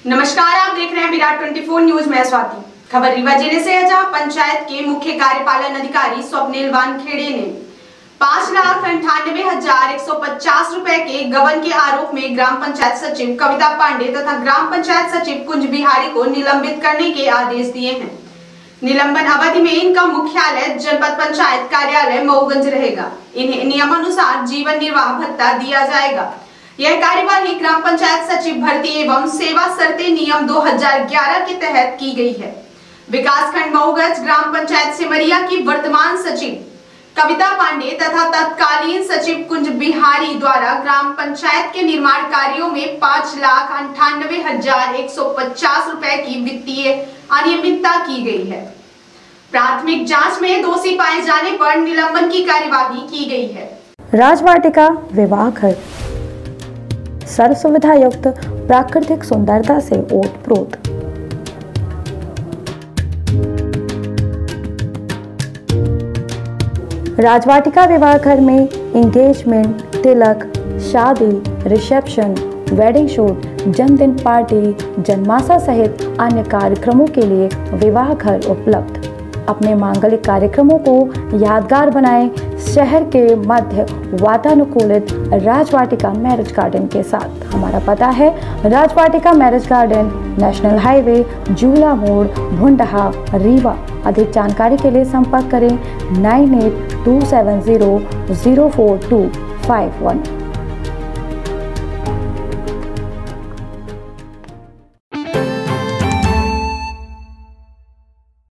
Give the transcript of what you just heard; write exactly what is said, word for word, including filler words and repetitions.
नमस्कार, आप देख रहे हैं विराट चौबीस न्यूज में स्वाति। खबर रीवा जिले से है, जहां पंचायत के मुख्य कार्यपालन अधिकारी स्वप्निल वानखेड़े ने पाँच लाख अंठानवे हजार एक सौ पचास रुपए के गबन के आरोप में ग्राम पंचायत सचिव कविता पांडे तथा ग्राम पंचायत सचिव कुंज बिहारी को निलंबित करने के आदेश दिए हैं। निलंबन अवधि में इनका मुख्यालय जनपद पंचायत कार्यालय मऊगंज रहेगा। इन्हें नियमानुसार जीवन निर्वाह भत्ता दिया जाएगा। यह कार्यवाही ग्राम पंचायत सचिव भर्ती एवं सेवा शर्तें नियम दो हज़ार ग्यारह के तहत की गई है। विकास खंड मऊगंज ग्राम पंचायत सिमरिया की वर्तमान सचिव कविता पांडे तथा तत्कालीन सचिव कुंज बिहारी द्वारा ग्राम पंचायत के निर्माण कार्यों में पाँच लाख अंठानवे हजार एक सौ पचास रुपए की वित्तीय अनियमितता की गई है। प्राथमिक जांच में दोषी पाए जाने पर निलंबन की कार्यवाही की गई है। राजवाटिका विवाह घर सर्व सुविधा युक्त प्राकृतिक सुंदरता से ओतप्रोत। राजवाटिका विवाह घर में एंगेजमेंट, तिलक, शादी, रिसेप्शन, वेडिंग शूट, जन्मदिन पार्टी, जन्माशा सहित अन्य कार्यक्रमों के लिए विवाह घर उपलब्ध। अपने मांगलिक कार्यक्रमों को यादगार बनाएं शहर के मध्य वातानुकूलित राजवाटिका मैरिज गार्डन के साथ। हमारा पता है Rajvatika marriage garden, national highway, Jula मोड़, भुंडहा, रीवा। अधिक जानकारी के लिए संपर्क करें nine eight two seven zero zero four two five one.